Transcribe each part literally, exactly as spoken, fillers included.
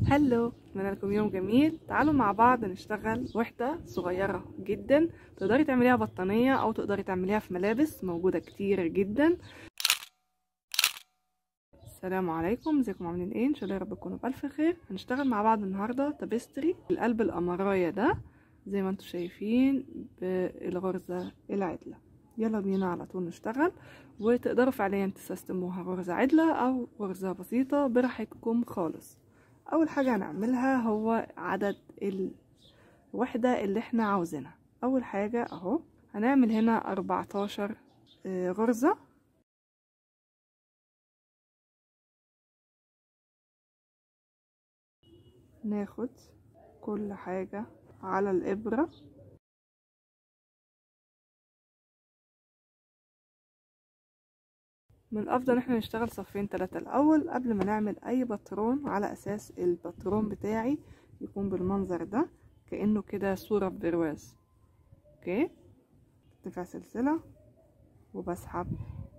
هلو، اتمنى لكم يوم جميل. تعالوا مع بعض نشتغل وحدة صغيرة جدا تقدري تعمليها بطانية او تقدري تعمليها في ملابس موجودة كتير جدا. السلام عليكم، ازيكم عاملين ايه؟ ان شاء الله يا رب تكونوا بالف خير. هنشتغل مع بعض النهارده تابستري القلب القمرايه ده زي ما انتم شايفين بالغرزة العدلة. يلا بينا على طول نشتغل، وتقدروا فعليا تستخدموها غرزة عدلة او غرزة بسيطة براحتكم خالص. اول حاجة هنعملها هو عدد الوحدة اللي احنا عاوزينها. اول حاجة اهو هنعمل هنا اربعتاشر غرزة. ناخد كل حاجة على الابرة من الافضل ان احنا نشتغل صفين ثلاثة الاول قبل ما نعمل اي باترون، على اساس الباترون بتاعي يكون بالمنظر ده كأنه كده صورة في برواز. اوكي، ارتفاع سلسلة وبسحب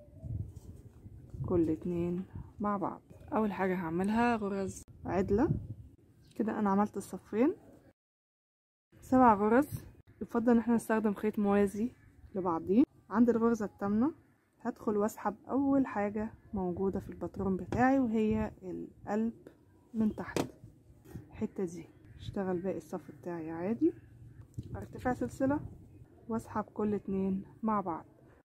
كل اتنين مع بعض. اول حاجة هعملها غرز عدلة. كده انا عملت الصفين سبع غرز. يفضل ان احنا نستخدم خيط موازي لبعضيه. عند الغرزة الثامنة هدخل واسحب اول حاجة موجودة في الباترون بتاعي وهي القلب من تحت الحتة دي. اشتغل باقي الصف بتاعي عادي، ارتفاع سلسلة واسحب كل اتنين مع بعض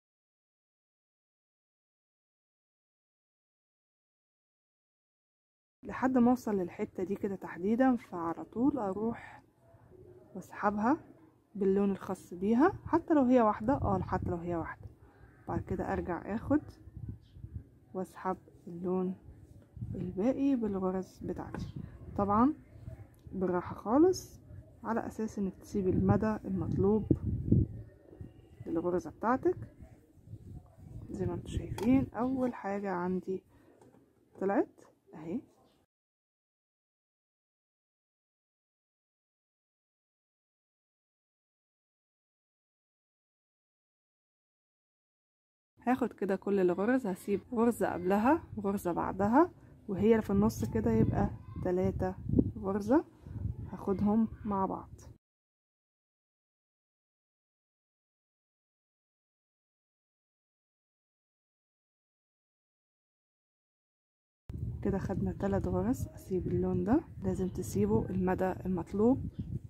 لحد ما اوصل للحتة دي كده تحديدا. فعلى طول اروح واسحبها باللون الخاص بيها، حتى لو هي واحدة اه حتى لو هي واحدة. بعد كده ارجع اخد واسحب اللون الباقي بالغرز بتاعتي، طبعا بالراحة خالص على اساس انك تسيبي المدى المطلوب للغرزة بتاعتك. زي ما انتم شايفين اول حاجة عندي طلعت اهي. هاخد كده كل الغرز، هسيب غرزة قبلها وغرزة بعدها، وهي اللي في النص كده يبقى تلاتة غرزة هاخدهم مع بعض. كده خدنا تلات غرز. اسيب اللون ده، لازم تسيبه المدى المطلوب.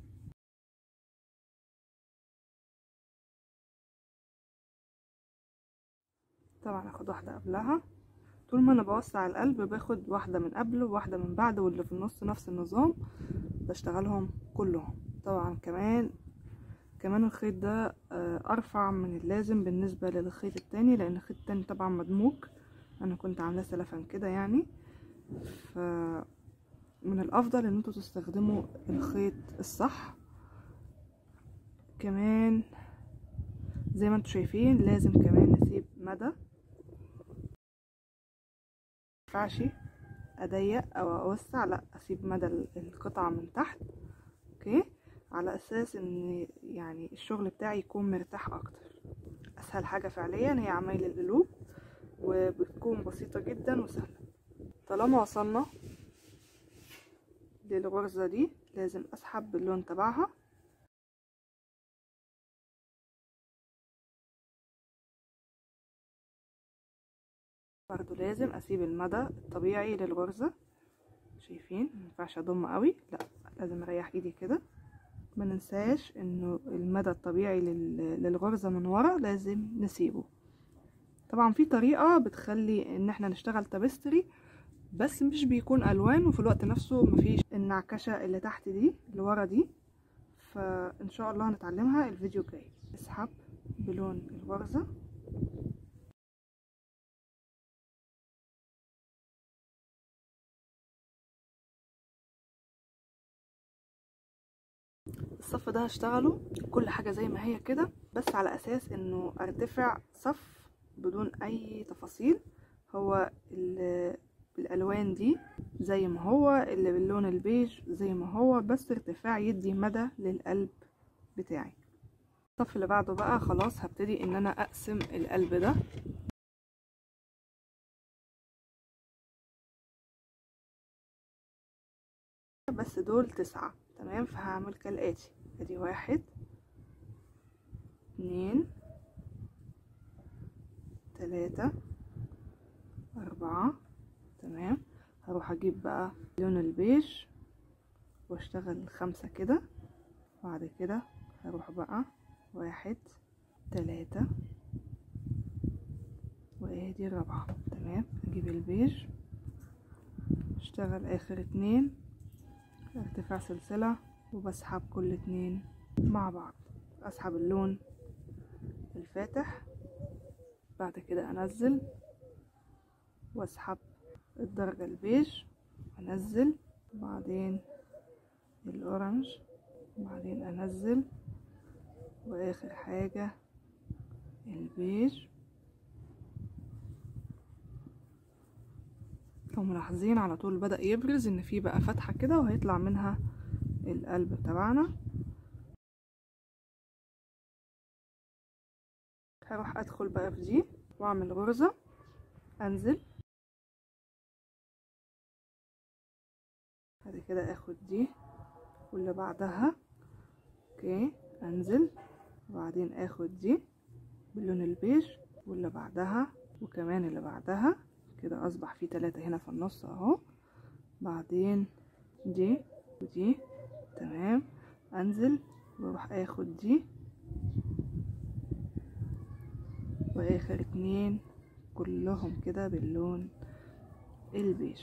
طبعا هاخد واحدة قبلها. طول ما انا بوسع القلب باخد واحدة من قبل وواحدة من بعد، واللي في النص نفس النظام بشتغلهم كلهم. طبعا كمان كمان الخيط ده ارفع من اللازم بالنسبة للخيط التاني، لان الخيط التاني طبعا مدموج. انا كنت عاملاه سلفا كده يعني، ف من الافضل ان انتوا تستخدموا الخيط الصح. كمان زي ما انتوا شايفين لازم كمان نسيب مدى، مينفعش اضيق او اوسع، لا اسيب مدى القطعة من تحت. اوكي، على اساس ان يعني الشغل بتاعي يكون مرتاح اكتر. اسهل حاجة فعليا هي عمايل القلوب، وبتكون بسيطة جدا وسهلة. طالما وصلنا للغرزة دي لازم اسحب باللون تبعها. برضو لازم اسيب المدى الطبيعي للغرزة. شايفين مينفعش اضم قوي، لا لازم اريح ايدي كده. ما ننساش انه المدى الطبيعي للغرزة من ورا لازم نسيبه. طبعا في طريقة بتخلي ان احنا نشتغل تابستري بس مش بيكون الوان، وفي الوقت نفسه مفيش النعكشة اللي تحت دي اللي ورا دي، فان شاء الله هنتعلمها الفيديو الجاي. اسحب بلون الغرزة. الصف ده هشتغله كل حاجة زي ما هي كده، بس على اساس انه ارتفع صف بدون اي تفاصيل. هو الالوان دي زي ما هو، اللي باللون البيج زي ما هو، بس ارتفاع يدي مدى للقلب بتاعي. الصف اللي بعده بقى خلاص هبتدي ان انا اقسم القلب ده. بس دول تسعة. تمام، فهعمل كالآتي. ادي واحد اتنين تلاتة اربعة. تمام، هروح اجيب بقى لون البيج واشتغل خمسة كده. بعد كده هروح بقى واحد تلاتة وادي الرابعة. تمام، اجيب البيج اشتغل اخر اتنين ارتفاع سلسلة وبسحب كل اتنين مع بعض. اسحب اللون الفاتح، بعد كده انزل واسحب الدرجة البيج انزل، بعدين الاورنج، بعدين انزل، واخر حاجة البيج. لو ملاحظين على طول بدأ يبرز ان في بقى فتحة كده وهيطلع منها القلب تبعنا. هروح ادخل بقى في دي واعمل غرزة، انزل، بعد كده اخد دي واللي بعدها اوكي انزل، وبعدين اخد دي باللون البيج واللي بعدها وكمان اللي بعدها كده، اصبح في ثلاثة هنا في النص اهو. بعدين دي ودي. تمام، انزل واروح اخد دي واخر اتنين كلهم كده باللون البيج.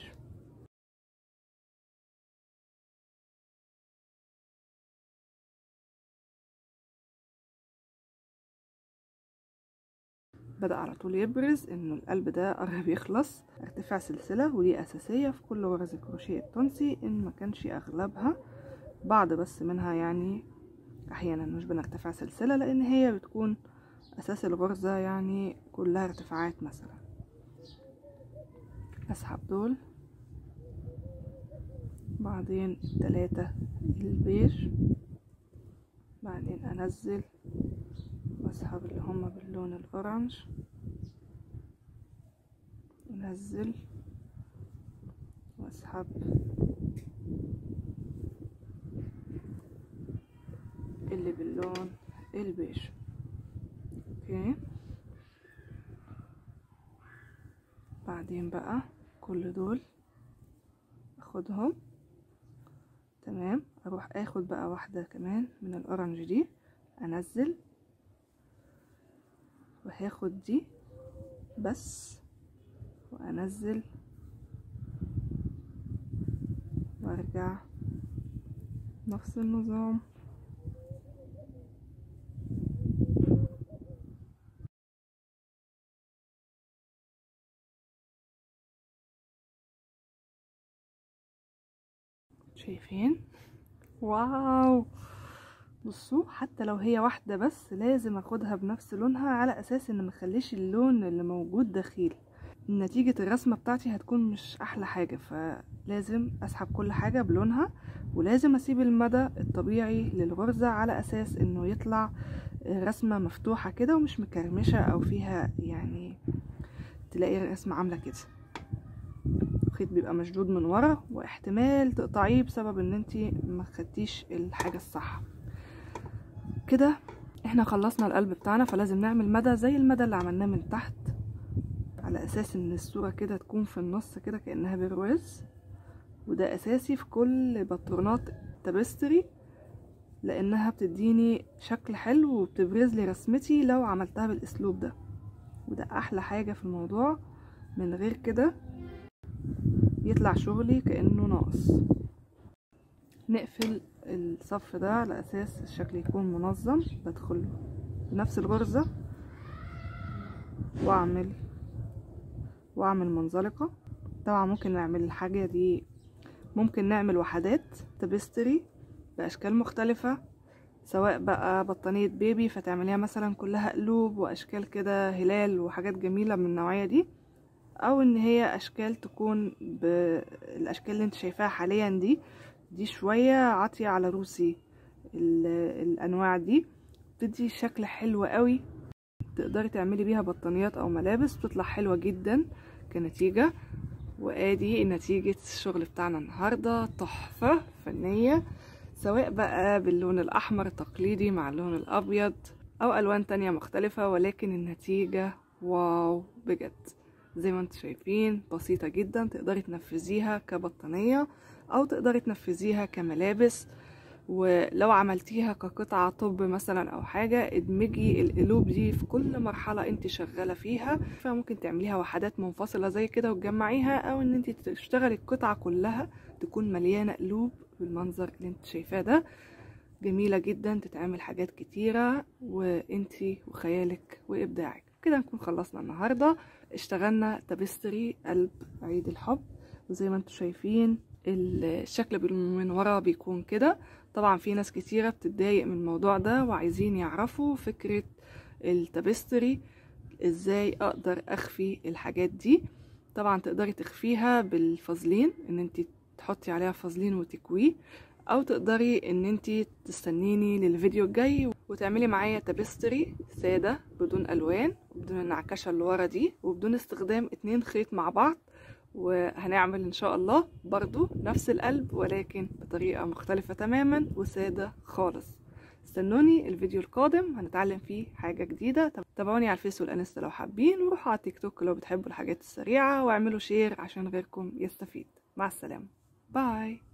بدأ على طول يبرز انه القلب ده قرب يخلص. ارتفاع سلسلة، ودي اساسية في كل غرز الكروشيه التونسي، ان ما كانش اغلبها، بعض بس منها يعني احيانا مش بنرتفع سلسلة، لان هي بتكون اساس الغرزة يعني كلها ارتفاعات مثلا. اسحب دول، بعدين التلاتة البيج، بعدين انزل واسحب اللي هما باللون الاورنج، انزل واسحب اللي باللون البيج. اوكي، بعدين بقى كل دول اخدهم. تمام، اروح اخد بقى واحدة كمان من الاورنج دي، انزل وهاخد دي بس وانزل وارجع نفس النظام. شايفين؟ واو، بصوا حتى لو هي واحدة بس لازم اخدها بنفس لونها، على اساس ان مخليش اللون اللي موجود دخيل. نتيجة الرسمة بتاعتي هتكون مش احلى حاجة، فلازم اسحب كل حاجة بلونها، ولازم اسيب المدى الطبيعي للغرزة على اساس انه يطلع رسمة مفتوحة كده ومش مكرمشة او فيها يعني تلاقي الرسمة عاملة كده. الخيط بيبقى مشدود من ورا، واحتمال تقطعيه بسبب ان انتي ما خدتيش الحاجة الصح. كده احنا خلصنا القلب بتاعنا، فلازم نعمل مدى زي المدى اللي عملناه من تحت، على اساس ان الصورة كده تكون في النص كده كأنها برواز. وده اساسي في كل باترونات تابستري، لانها بتديني شكل حلو وبتبرز لي رسمتي لو عملتها بالاسلوب ده، وده احلى حاجة في الموضوع. من غير كده يطلع شغلي كأنه ناقص. نقفل الصف ده على اساس الشكل يكون منظم. بدخل بنفس الغرزة واعمل واعمل منزلقة. طبعا ممكن نعمل الحاجة دي، ممكن نعمل وحدات تابستري باشكال مختلفة، سواء بقى بطانية بيبي فتعمليها مثلا كلها قلوب واشكال كده هلال وحاجات جميلة من النوعية دي، او ان هي اشكال تكون بالاشكال اللي انت شايفاها حاليا دي دي شوية عاطية على روسي. الانواع دي بتدي شكل حلو قوي، تقدري تعملي بيها بطانيات او ملابس، بتطلع حلوة جدا كنتيجة. وادي نتيجة الشغل بتاعنا النهاردة، تحفة. فنية، سواء بقى باللون الأحمر التقليدي مع اللون الأبيض أو ألوان تانية مختلفة، ولكن النتيجة واو بجد. زي ما انتم شايفين بسيطة جدا، تقدري تنفذيها كبطانية أو تقدري تنفذيها كملابس. ولو عملتيها كقطعة طب مثلا او حاجة، ادمجي القلوب دي في كل مرحلة انت شغالة فيها. فممكن تعمليها وحدات منفصلة زي كده وتجمعيها، او ان انت تشتغلي القطعة كلها تكون مليانة قلوب بالمنظر اللي انت شايفاه ده. جميلة جدا، تتعمل حاجات كتيرة وانت وخيالك وابداعك. كده نكون خلصنا النهاردة. اشتغلنا تابستري قلب عيد الحب، وزي ما انتم شايفين الشكل من ورا بيكون كده. طبعا في ناس كتيرة بتتضايق من الموضوع ده وعايزين يعرفوا فكرة التابستري، ازاي اقدر اخفي الحاجات دي. طبعا تقدري تخفيها بالفازلين، ان انت تحطي عليها فازلين وتكويه، او تقدري ان انت تستنيني للفيديو الجاي وتعملي معايا تابستري سادة بدون الوان وبدون النعكشة اللي ورا دي، وبدون استخدام اتنين خيط مع بعض. وهنعمل ان شاء الله برضو نفس القلب ولكن بطريقة مختلفة تماما وسادة خالص. استنوني الفيديو القادم، هنتعلم فيه حاجة جديدة. تابعوني على الفيس والانستا لو حابين، وروحوا على التيك توك لو بتحبوا الحاجات السريعة، واعملوا شير عشان غيركم يستفيد. مع السلامة، باي.